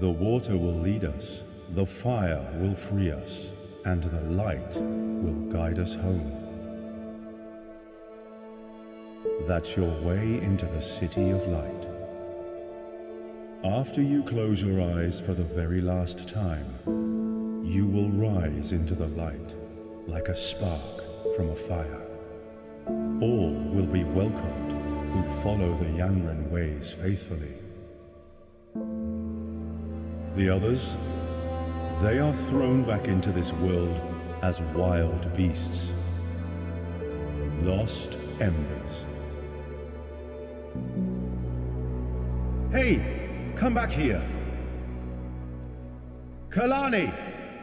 The water will lead us, the fire will free us, and the light will guide us home. That's your way into the City of Light. After you close your eyes for the very last time, you will rise into the light like a spark from a fire. All will be welcomed who follow the Yanran ways faithfully. The others, they are thrown back into this world as wild beasts, lost embers. Hey! Come back here! Kalani!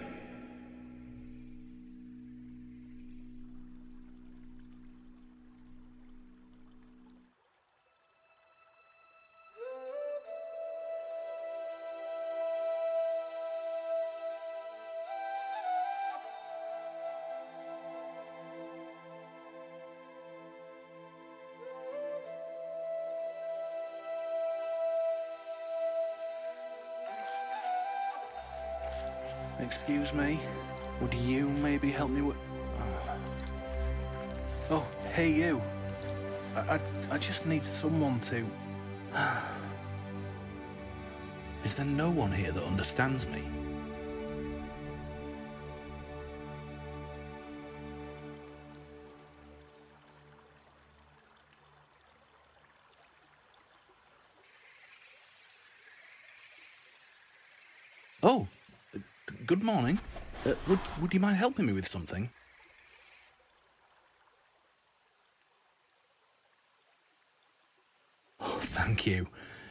Excuse me, would you maybe help me with... Oh, hey you. I just need someone to... Is there no one here that understands me? Oh! Good morning. Would you mind helping me with something? Oh, thank you.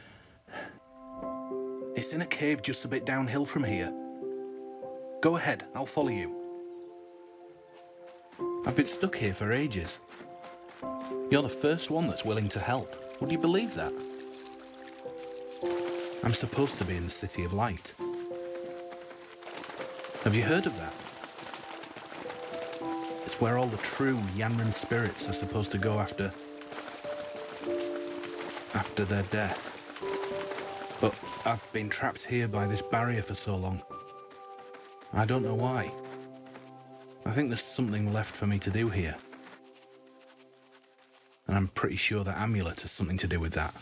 It's in a cave just a bit downhill from here. Go ahead, I'll follow you. I've been stuck here for ages. You're the first one that's willing to help. Would you believe that? I'm supposed to be in the City of Light. Have you heard of that? It's where all the true Yanran spirits are supposed to go after their death. But I've been trapped here by this barrier for so long. I don't know why. I think there's something left for me to do here. And I'm pretty sure that amulet has something to do with that.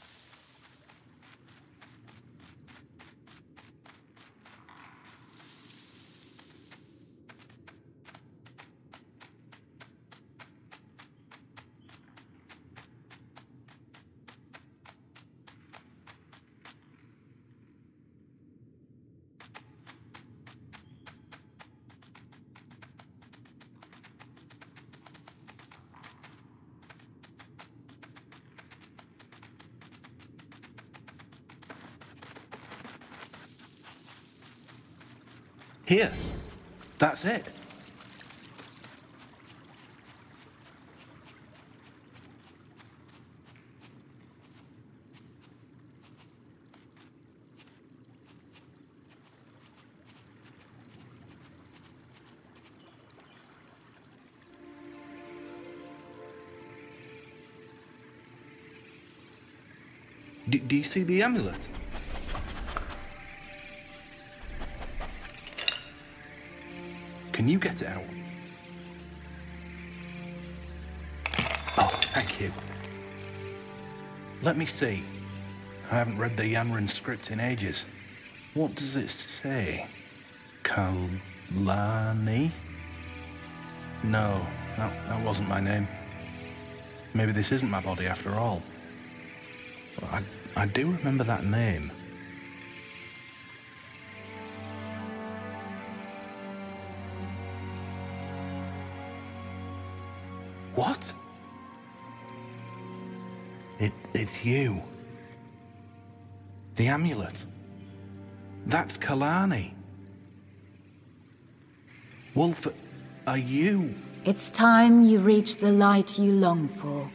Here. That's it. Do you see the amulet? Can you get it out? Oh, thank you. Let me see. I haven't read the Yanran script in ages. What does it say? Kalani? No, that wasn't my name. Maybe this isn't my body after all. I do remember that name. What? It's you. The amulet. That's Kalani. Wolf, are you? It's time you reach the light you long for.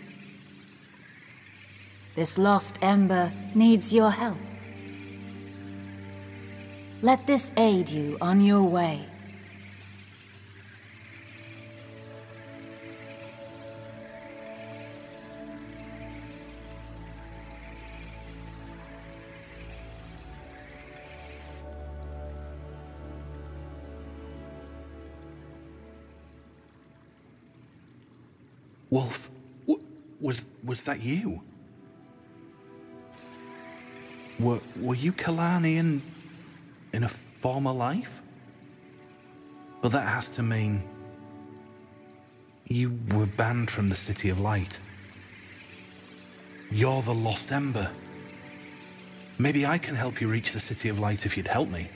This lost ember needs your help. Let this aid you on your way. Wolf, was that you? Were you Kalani in a former life? But that has to mean you were banned from the City of Light. You're the lost Ember. Maybe I can help you reach the City of Light if you'd help me.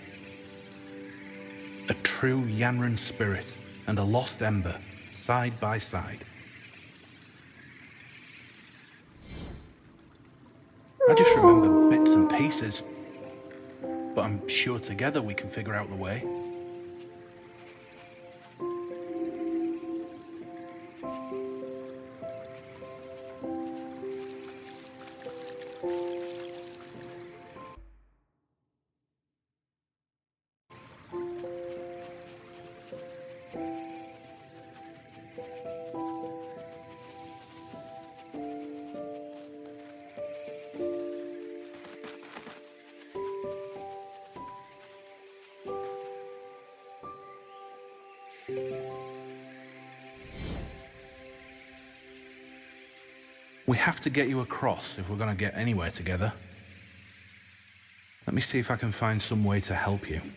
A true Yanran spirit and a lost Ember, side by side. I just remember bits and pieces, but I'm sure together we can figure out the way. We have to get you across if we're going to get anywhere together. Let me see if I can find some way to help you.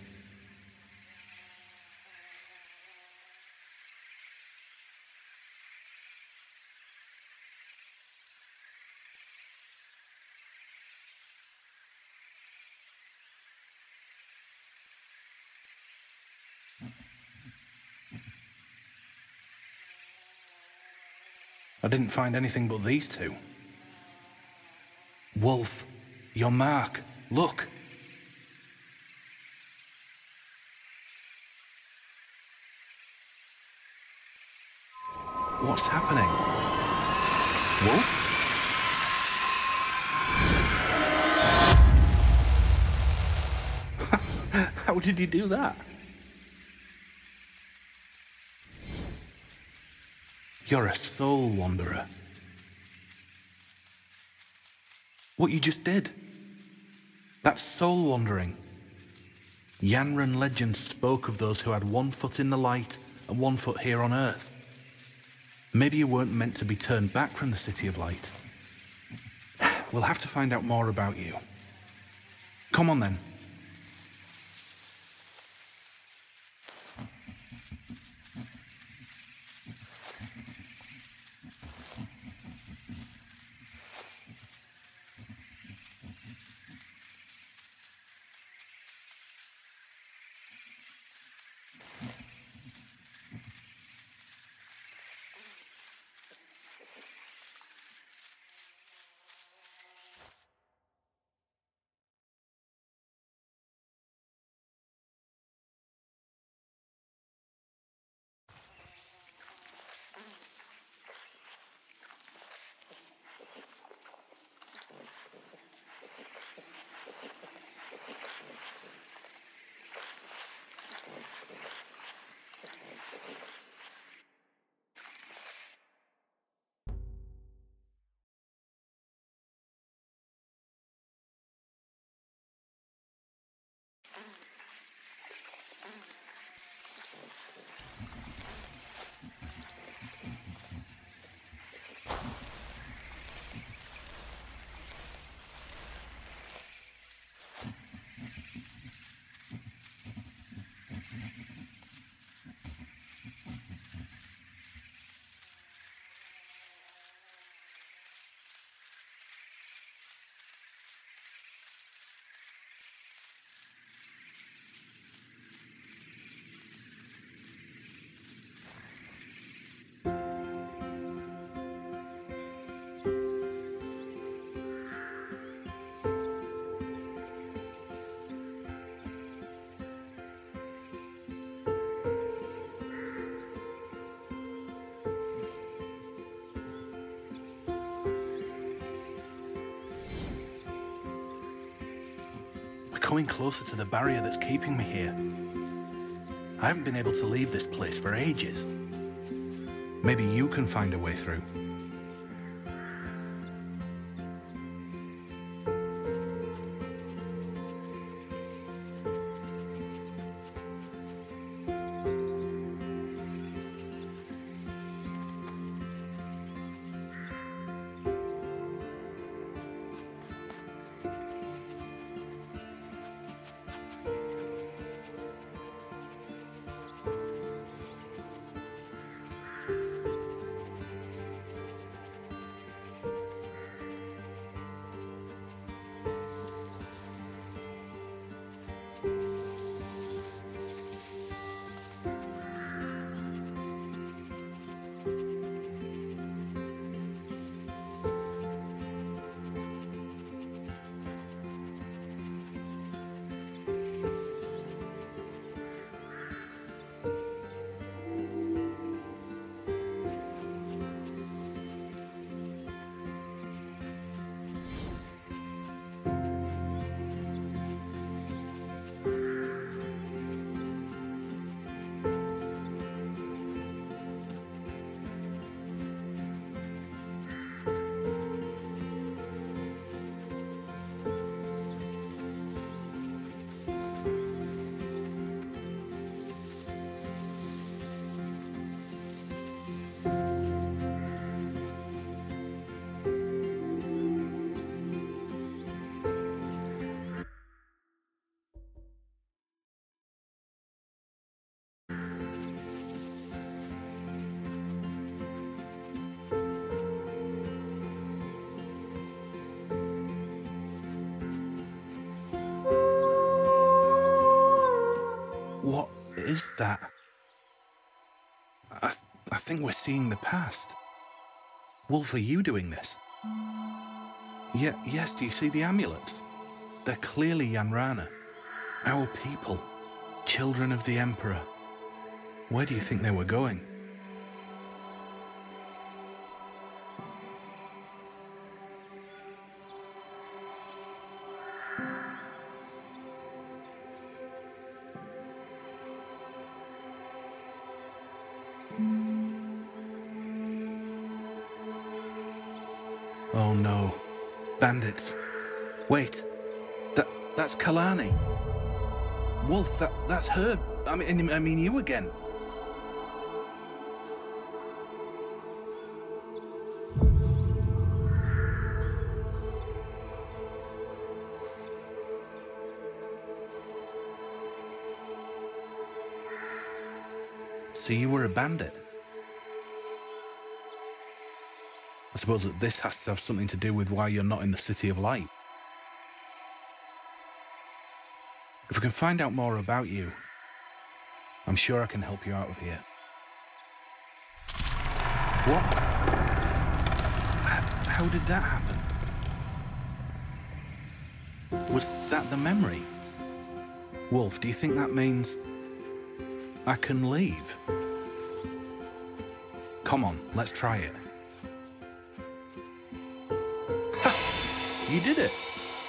I didn't find anything but these two. Wolf, your mark, look. What's happening? Wolf? How did you do that? You're a soul wanderer. What you just did, that's soul wandering. Yanran legend spoke of those who had one foot in the light and one foot here on earth. Maybe you weren't meant to be turned back from the City of Light. We'll have to find out more about you. Come on then. Coming closer to the barrier that's keeping me here. I haven't been able to leave this place for ages. Maybe you can find a way through. that? I think we're seeing the past. Wolf, are you doing this? Yes, do you see the amulets? They're clearly Yanrana. Our people. Children of the Emperor. Where do you think they were going? Oh no. Bandits. Wait. That's Kalani. Wolf, that's her. I mean you again. So you were a bandit? I suppose that this has to have something to do with why you're not in the City of Light. If we can find out more about you, I'm sure I can help you out of here. What? How did that happen? Was that the memory? Wolf, do you think that means I can leave? Come on, let's try it. Ha! You did it!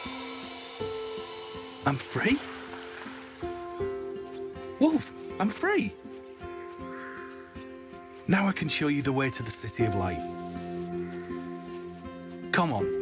I'm free? Wolf, I'm free! Now I can show you the way to the City of Light. Come on.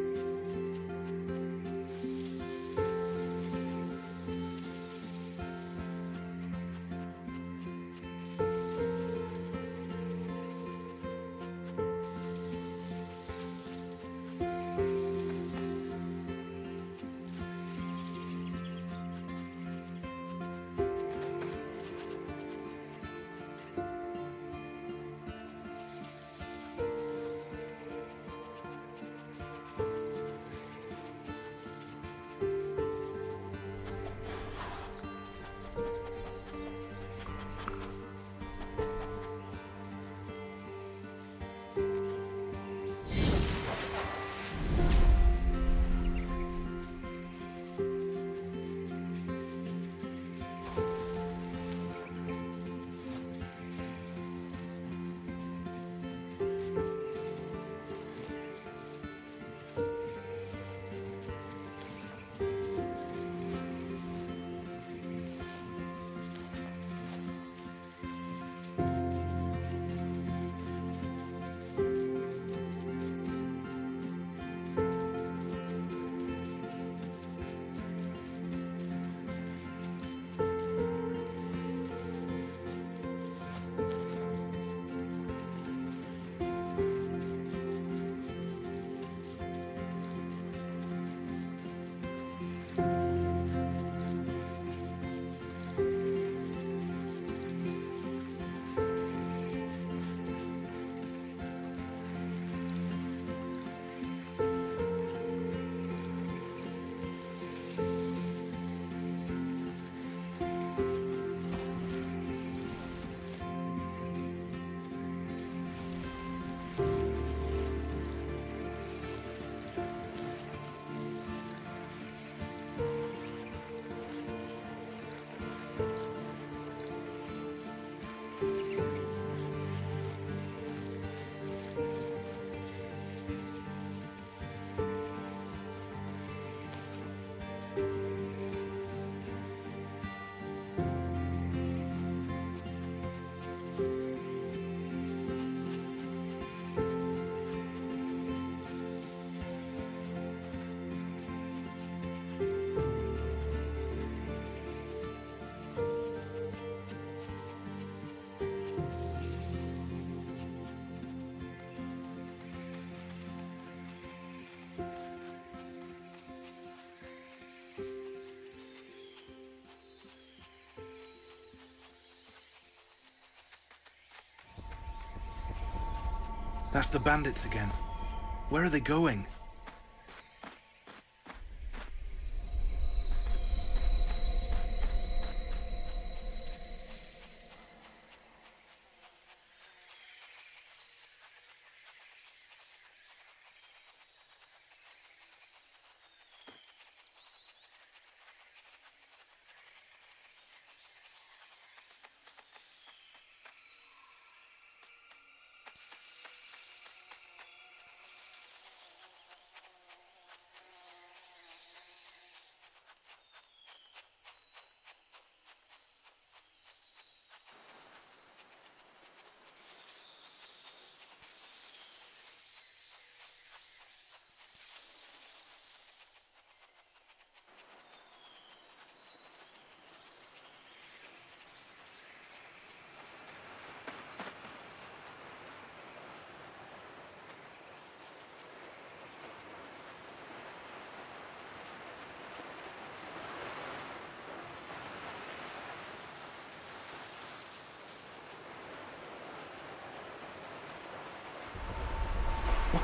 That's the bandits again. Where are they going?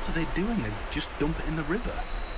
What are they doing? They just dump it in the river.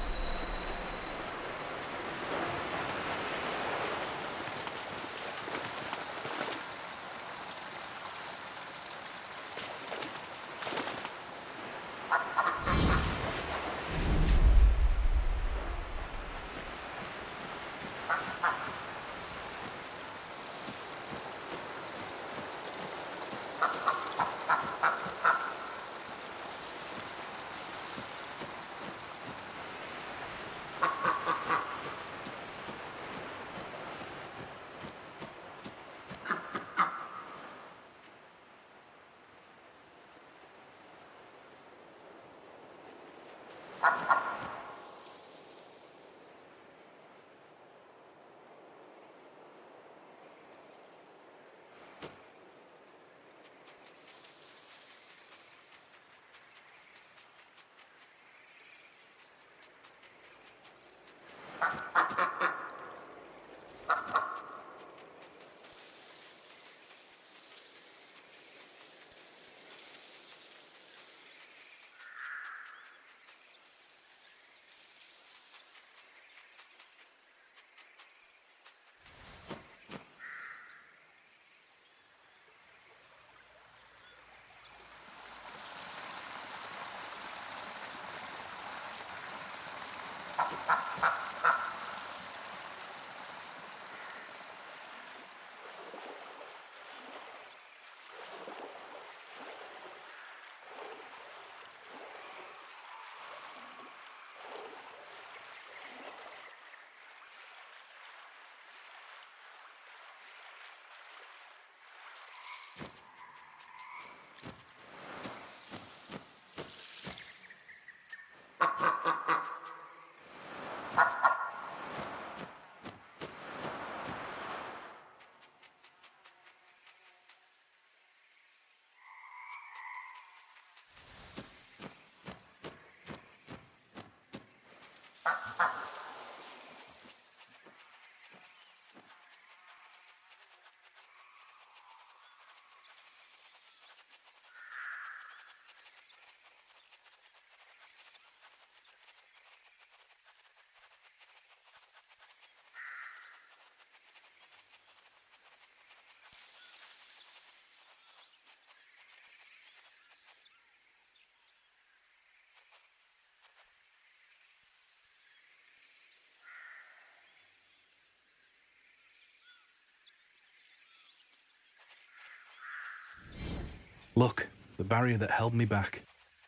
Look, the barrier that held me back.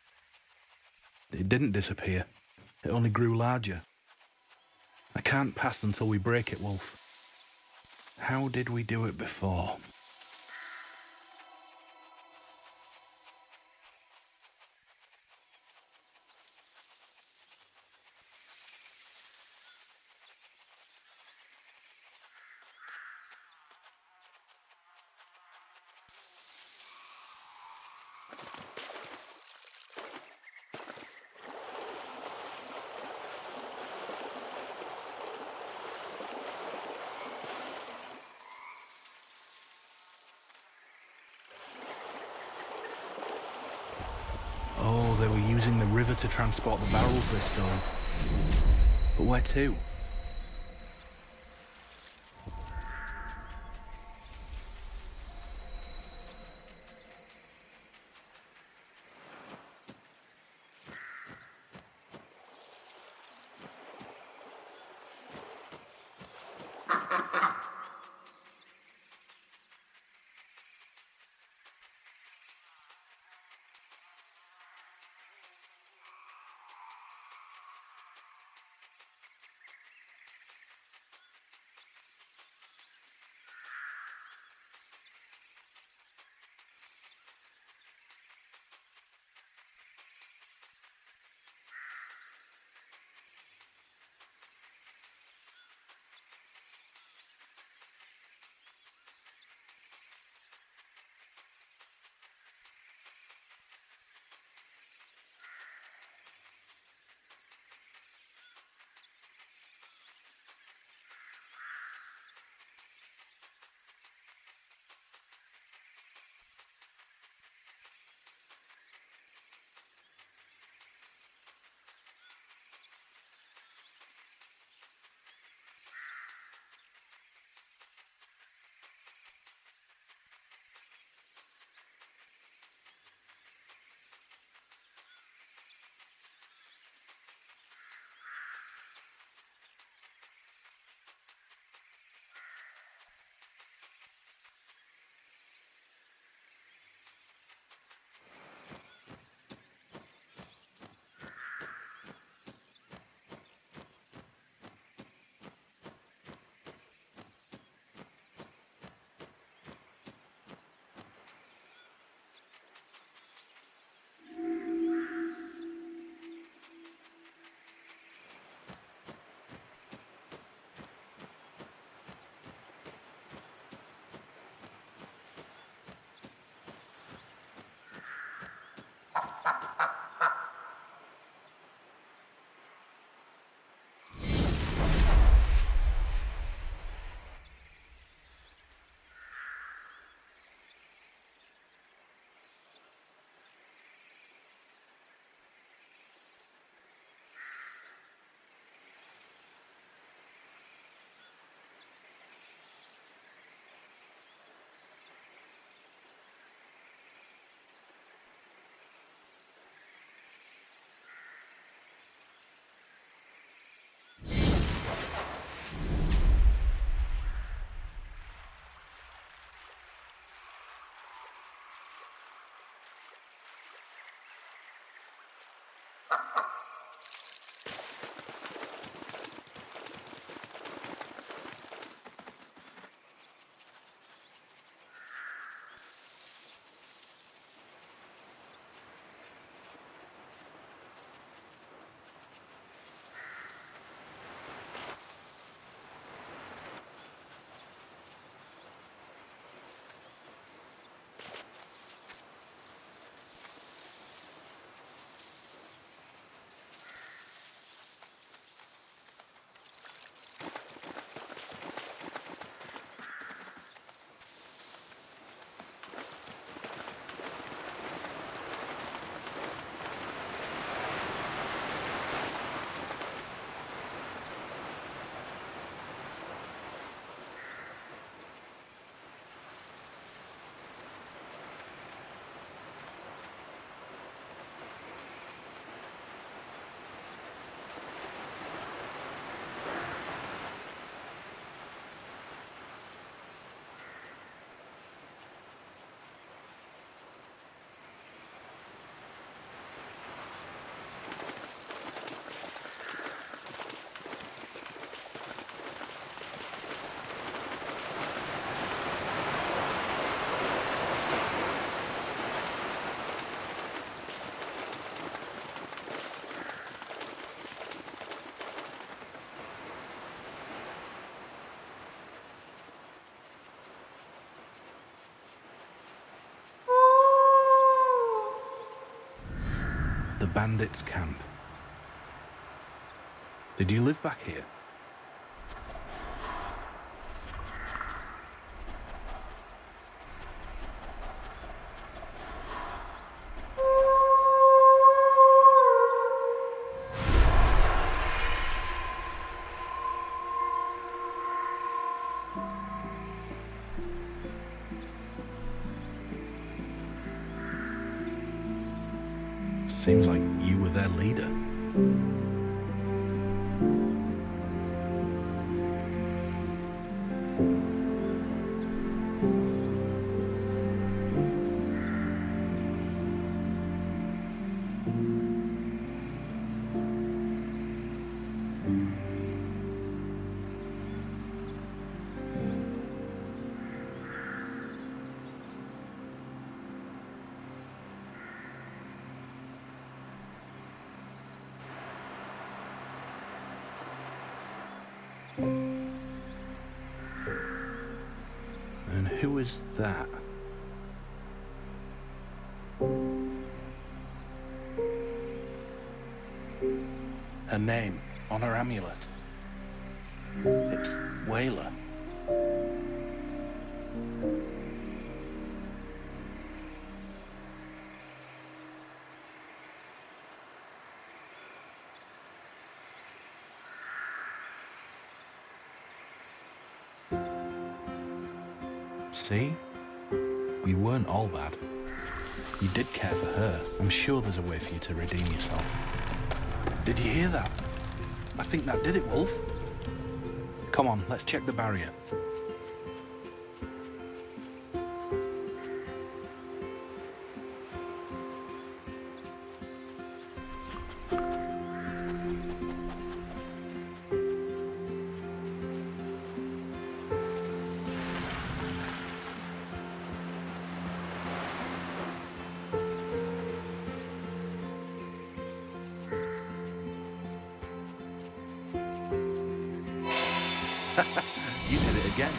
It didn't disappear. It only grew larger. I can't pass until we break it, Wolf. How did we do it before? Oh, they were using the river to transport the barrels they stole. But where to? The bandits' camp. Did you live back here? Seems like you were their leader. And who is that? Her name on her amulet. It's Whaler. See? You weren't all bad. You did care for her. I'm sure there's a way for you to redeem yourself. Did you hear that? I think that did it, Wolf. Come on, let's check the barrier. You did it again.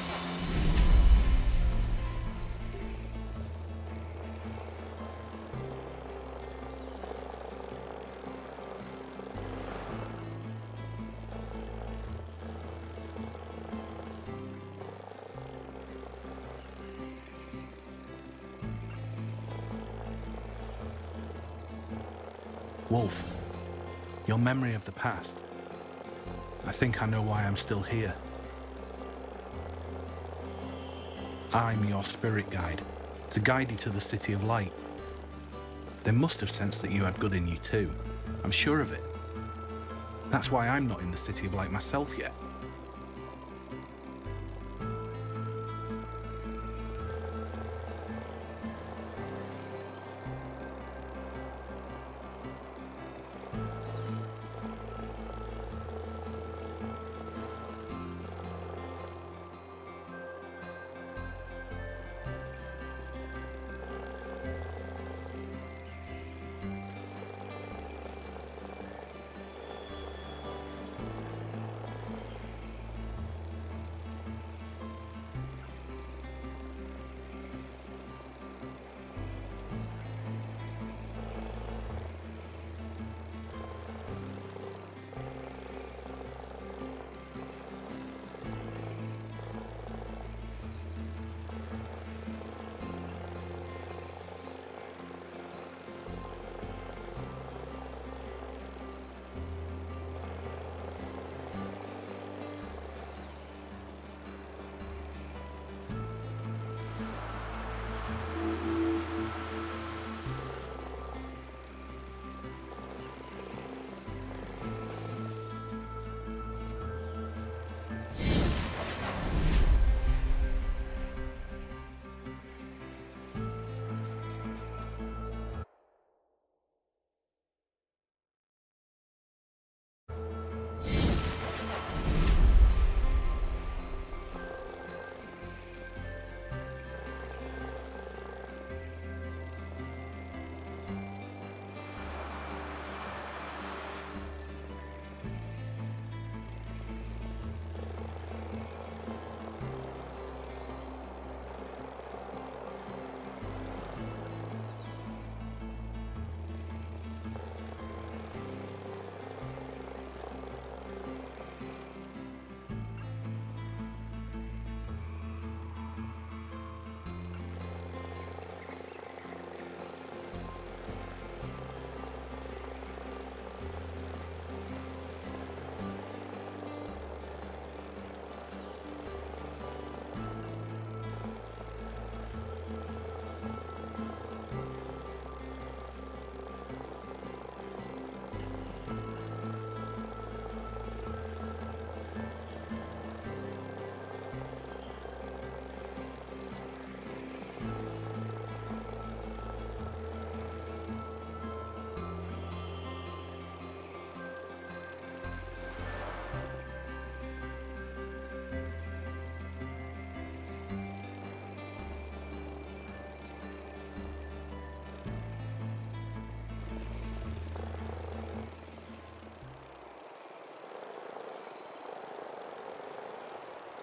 Wolf, your memory of the past. I think I know why I'm still here. I'm your spirit guide, to guide you to the City of Light. They must have sensed that you had good in you too. I'm sure of it. That's why I'm not in the City of Light myself yet.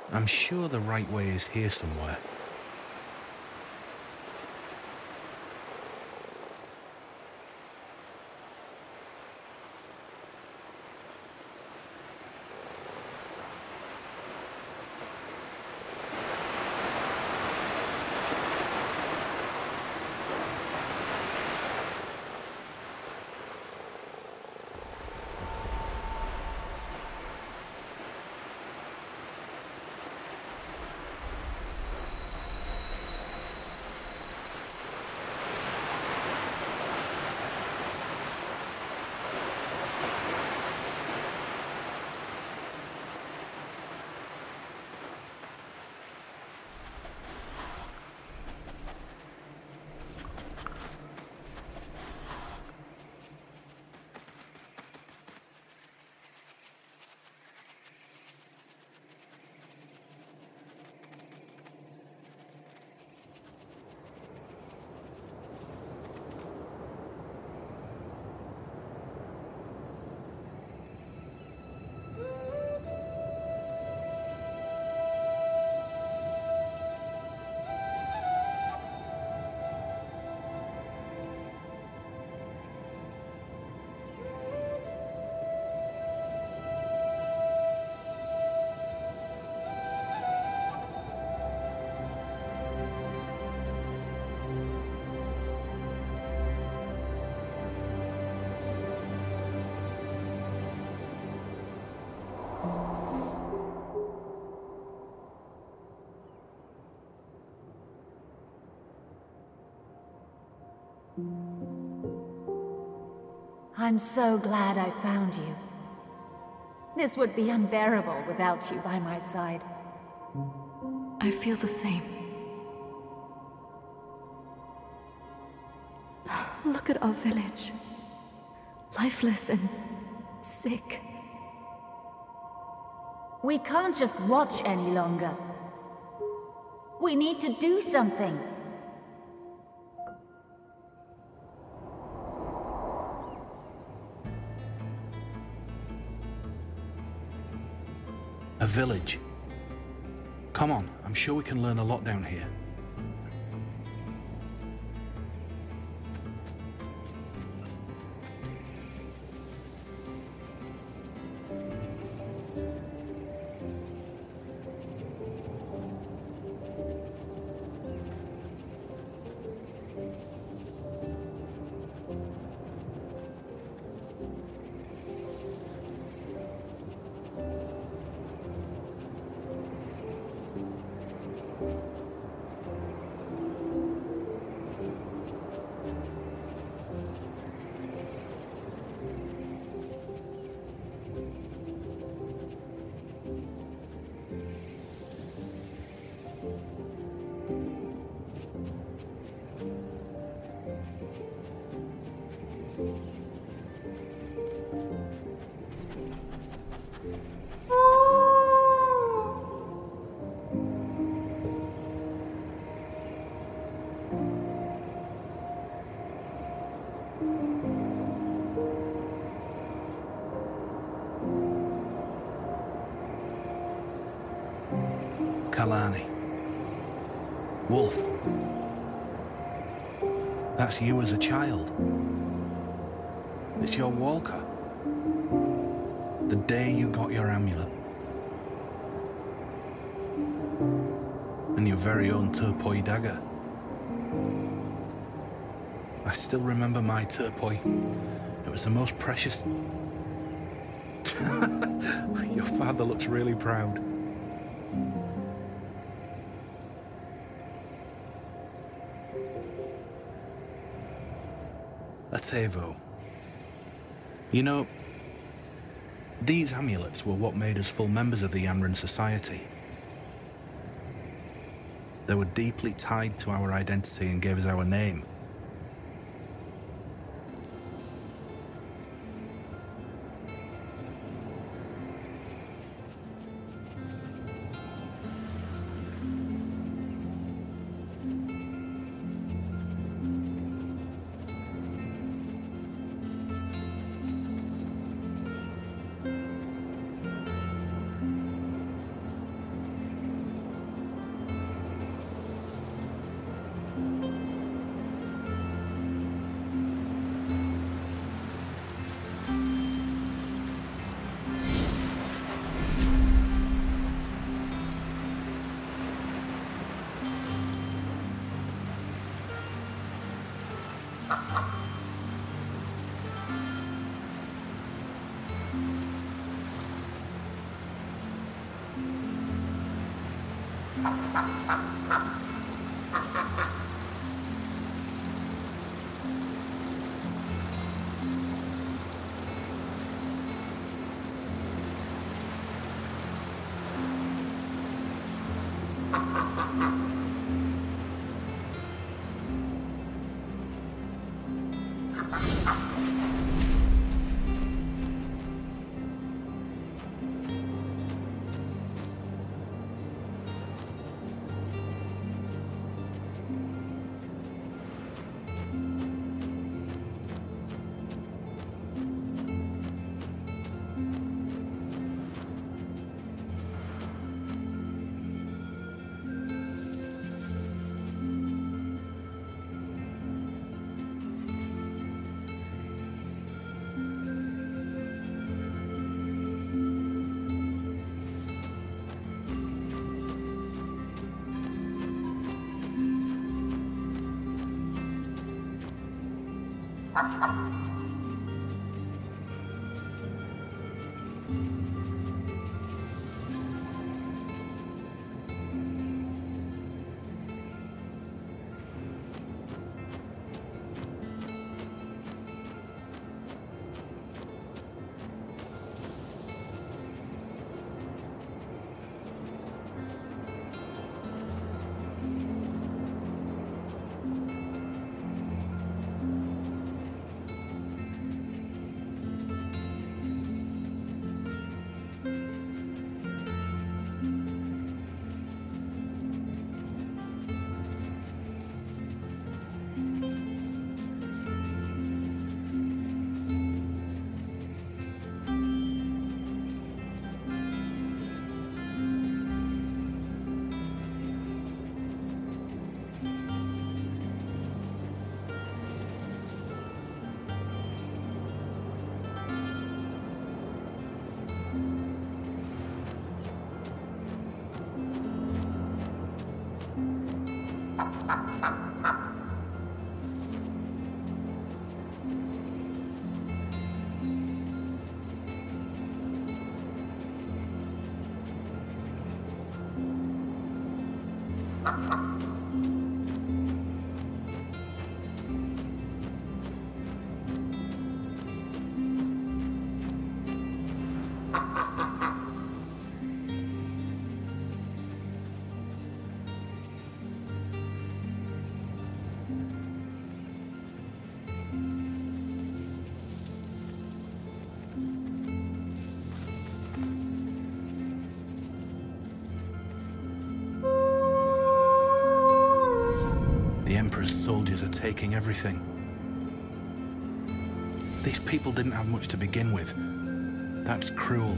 I'm sure the right way is here somewhere. I'm so glad I found you. This would be unbearable without you by my side. I feel the same. Look at our village. Lifeless and sick. We can't just watch any longer. We need to do something. A village. Come on, I'm sure we can learn a lot down here. Kalani. Wolf. That's you as a child. It's your walker. The day you got your amulet. And your very own turpoi dagger. I still remember my turpoi. It was the most precious... Your father looks really proud. A Tevo. You know, these amulets were what made us full members of the Yanran Society. They were deeply tied to our identity and gave us our name. The Emperor's soldiers are taking everything. These people didn't have much to begin with. That's cruel.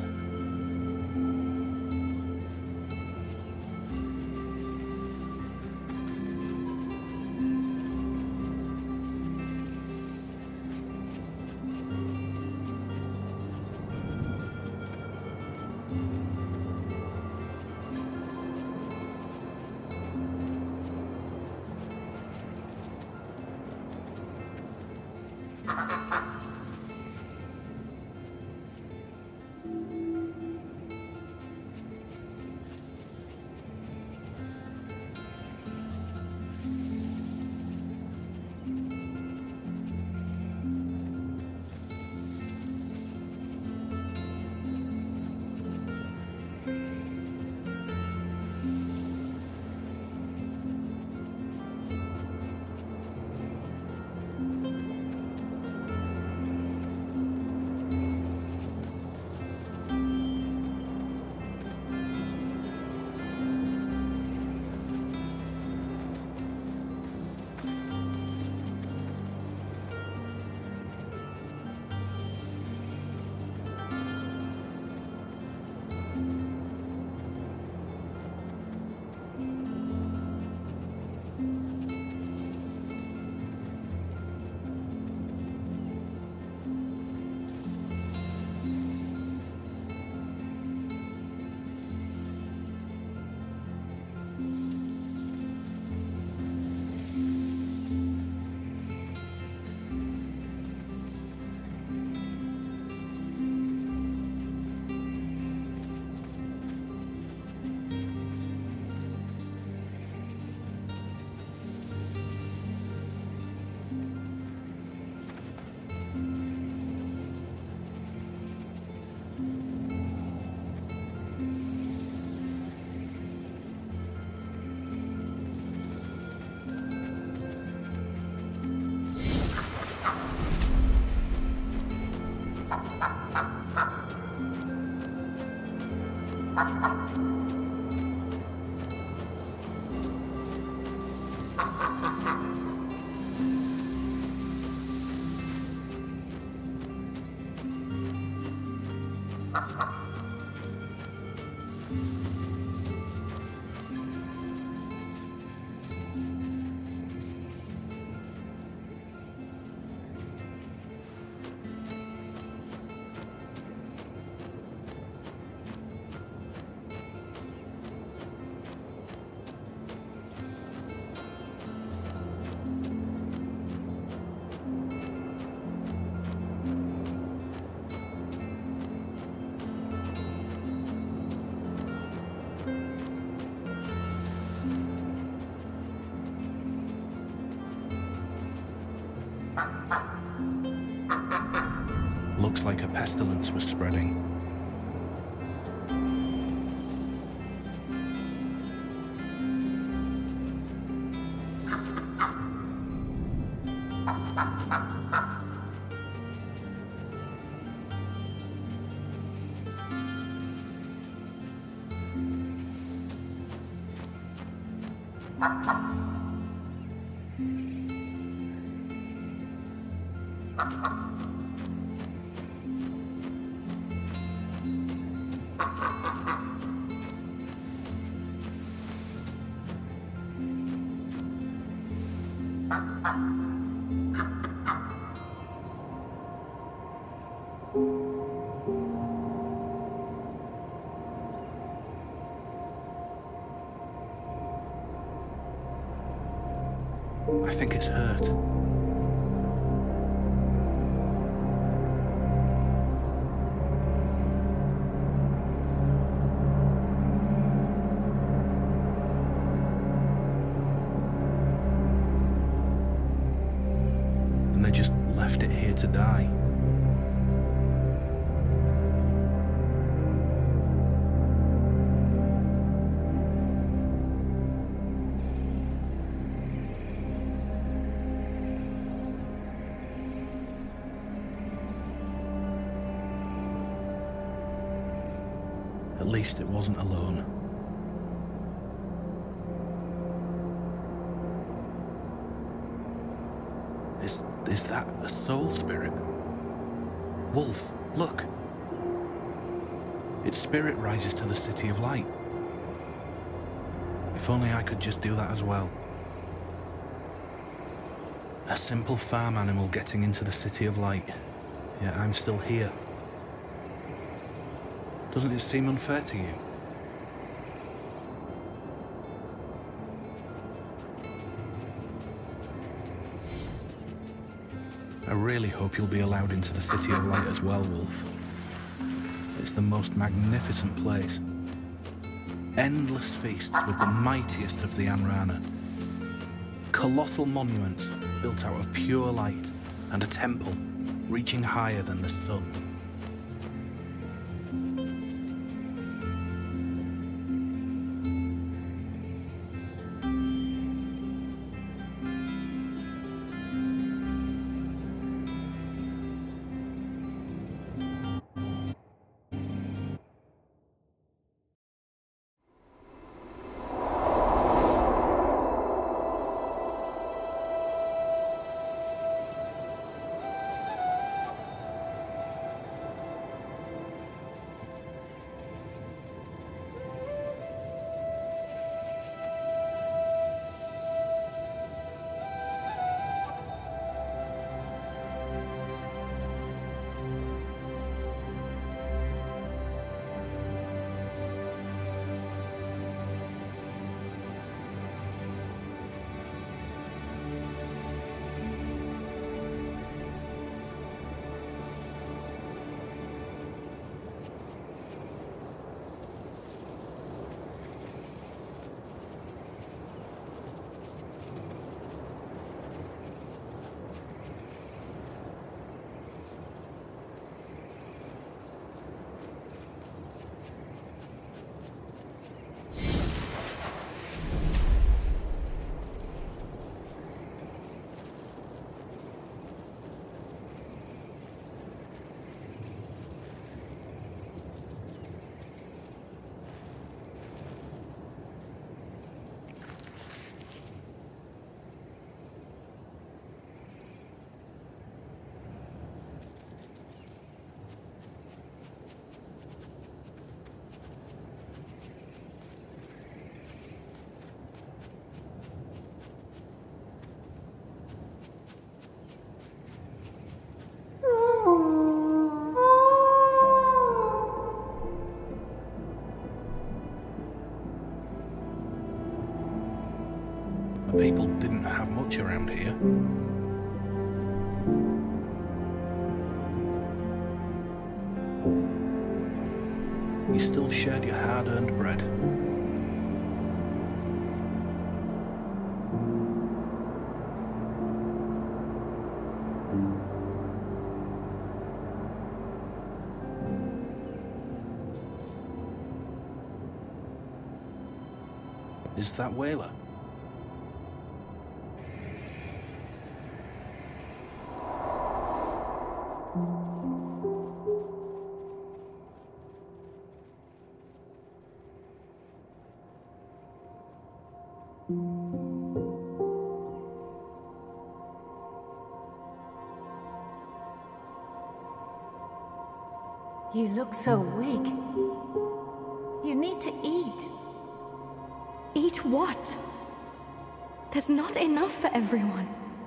Looks like a pestilence was spreading. I think it's hurt. And they just left it here to die. At least it wasn't alone. Is that a soul spirit? Wolf, look. Its spirit rises to the City of Light. If only I could just do that as well. A simple farm animal getting into the City of Light. Yet I'm still here. Doesn't it seem unfair to you? I really hope you'll be allowed into the City of Light as well, Wolf. It's the most magnificent place. Endless feasts with the mightiest of the Anrana. Colossal monuments built out of pure light, and a temple reaching higher than the sun. The people didn't have much around here. You still shared your hard-earned bread. Is that Whaler? You look so weak. You need to eat. Eat what? There's not enough for everyone.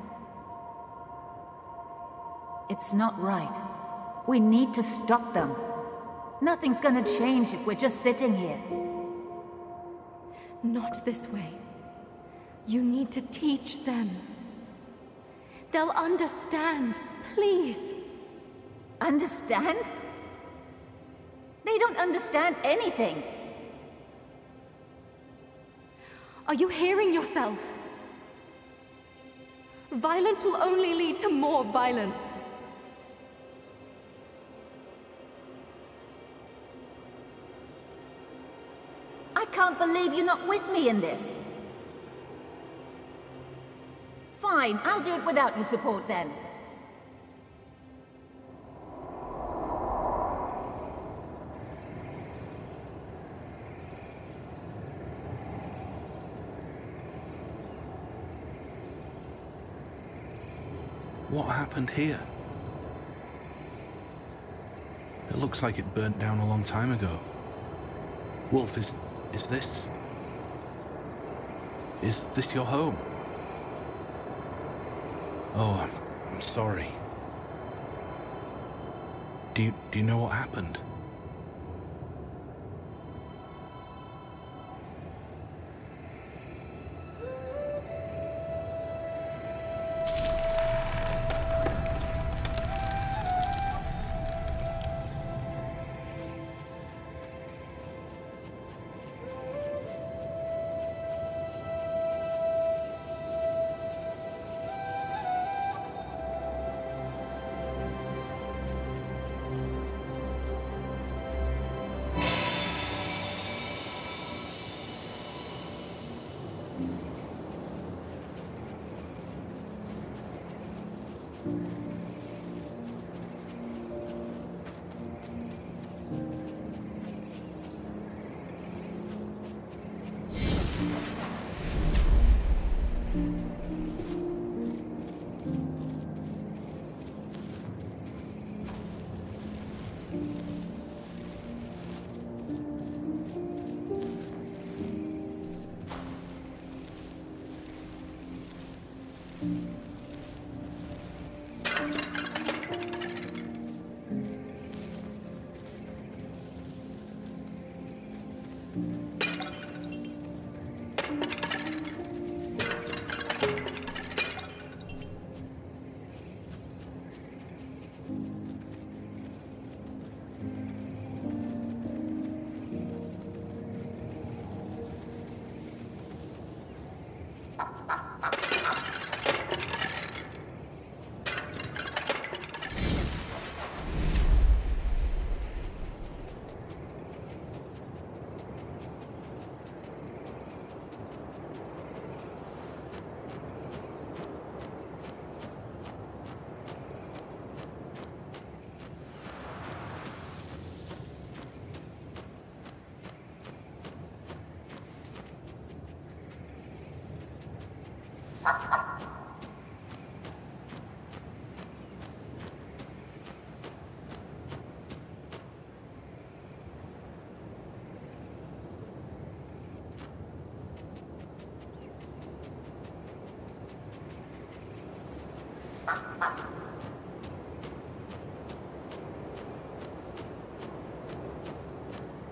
It's not right. We need to stop them. Nothing's gonna change if we're just sitting here. Not this way. You need to teach them. They'll understand, please. Understand? They don't understand anything. Are you hearing yourself? Violence will only lead to more violence. I can't believe you're not with me in this. Fine, I'll do it without your support then. What happened here? It looks like it burnt down a long time ago. Wolf, is this... Is this your home? Oh, I'm sorry. Do you know what happened?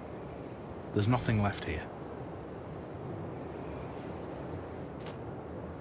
There's nothing left here.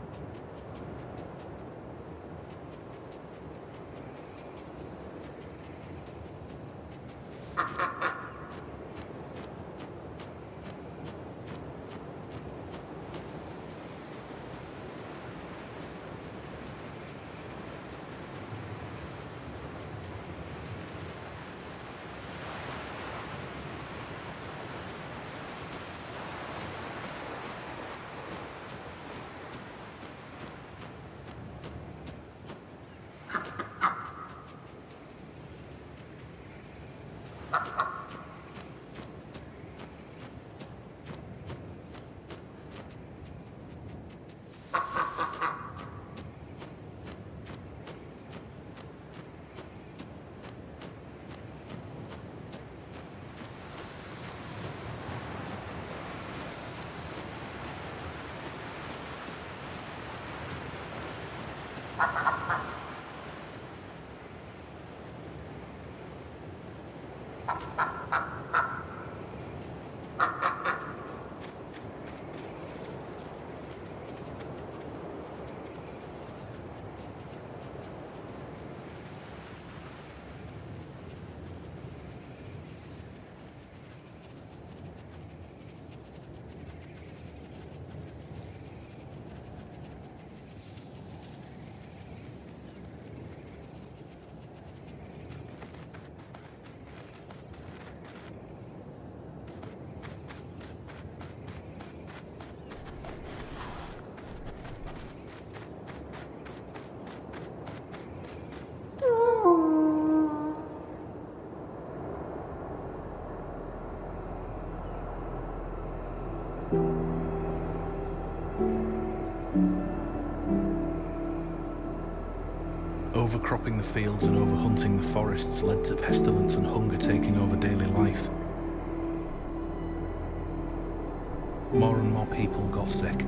Overcropping the fields and overhunting the forests led to pestilence and hunger taking over daily life. More and more people got sick.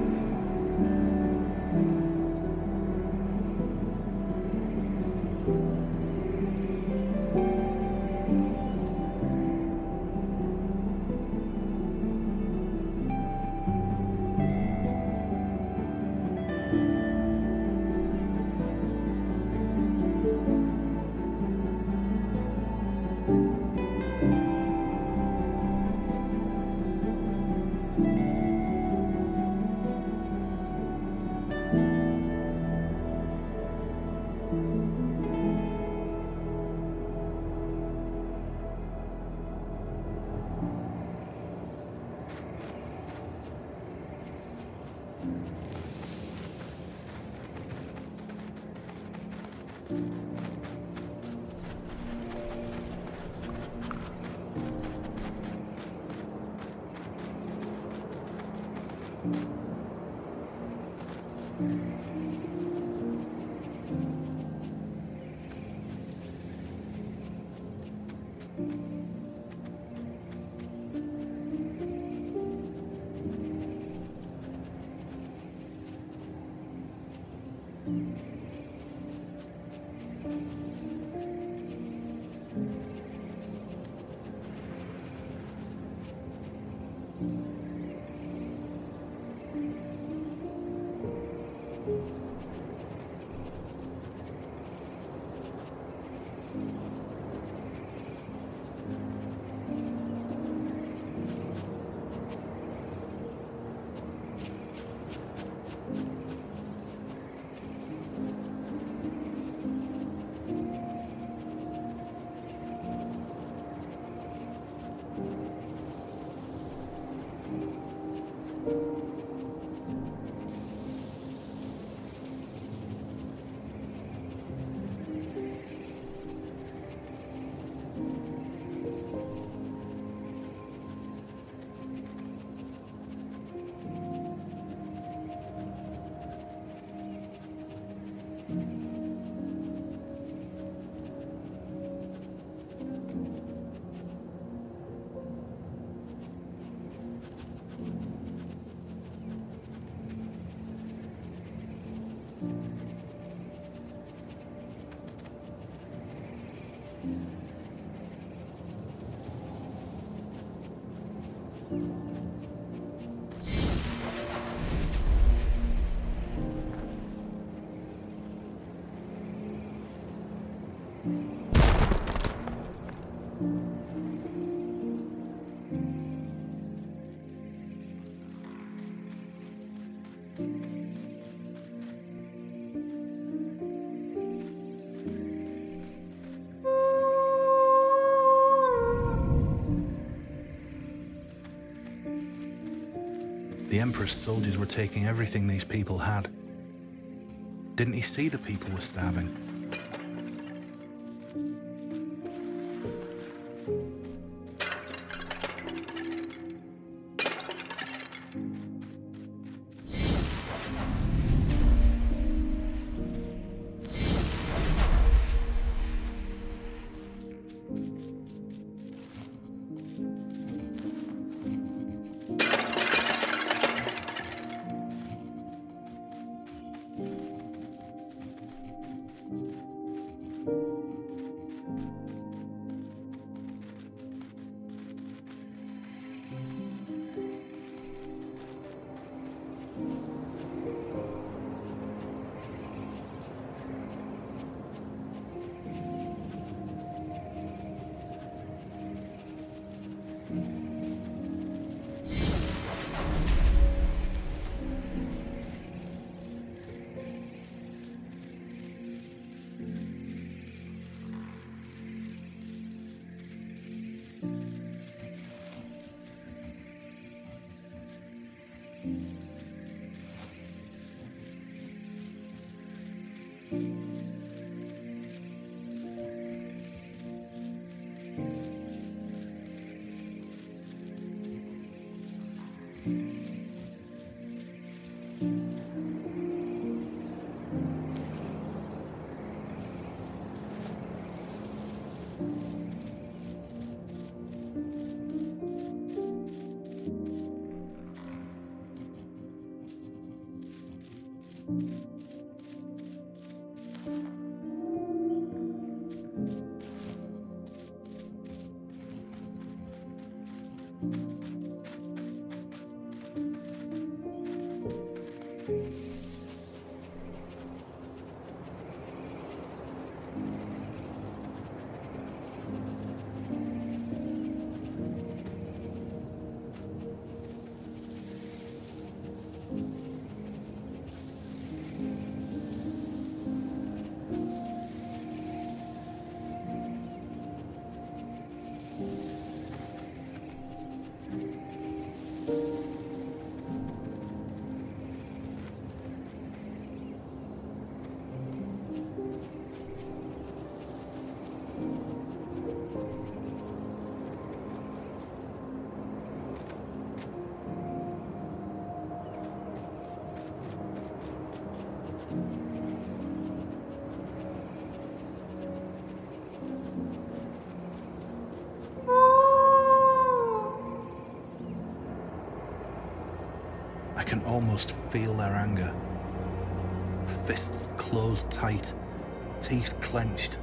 The Emperor's soldiers were taking everything these people had. Didn't he see the people were starving? I can almost feel their anger. Fists closed tight, teeth clenched.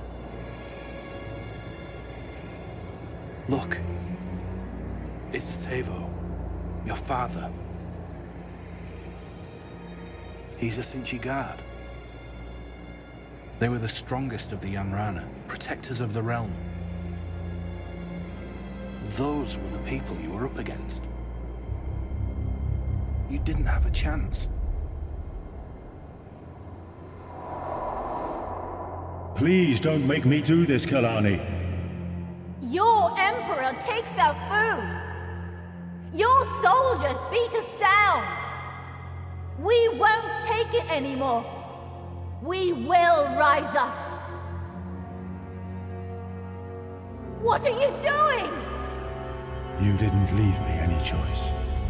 Look, it's Tavo, your father. He's a Sinchi guard. They were the strongest of the Yanrana, protectors of the realm. Those were the people you were up against. You didn't have a chance. Please don't make me do this, Kalani. Your Emperor takes our food. Your soldiers beat us down. We won't take it anymore. We will rise up. What are you doing? You didn't leave me any choice.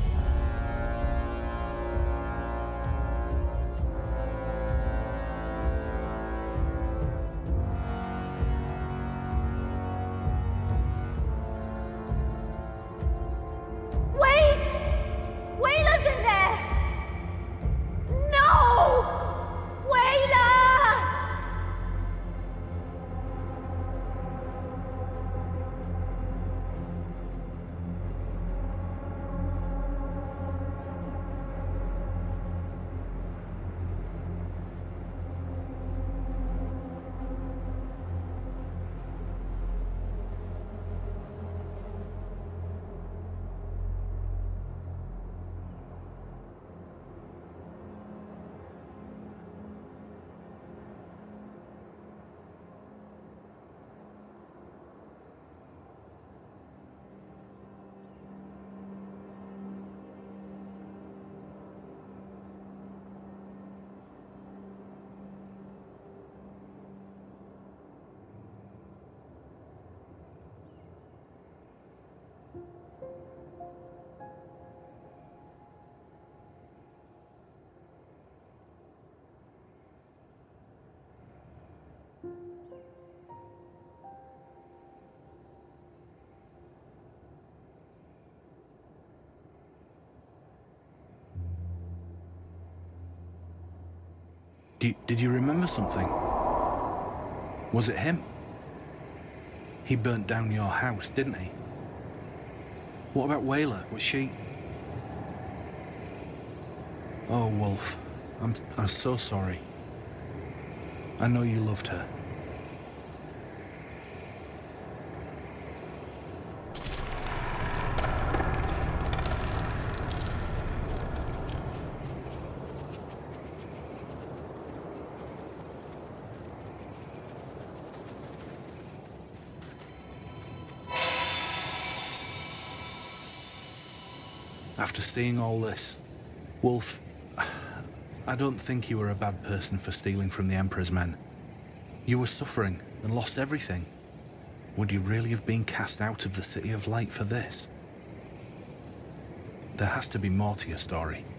Did you remember something? Was it him? He burnt down your house, didn't he? What about Wayla? Was she... Oh, Wolf. I'm so sorry. I know you loved her. After seeing all this, Wolf, I don't think you were a bad person for stealing from the Emperor's men. You were suffering and lost everything. Would you really have been cast out of the City of Light for this? There has to be more to your story.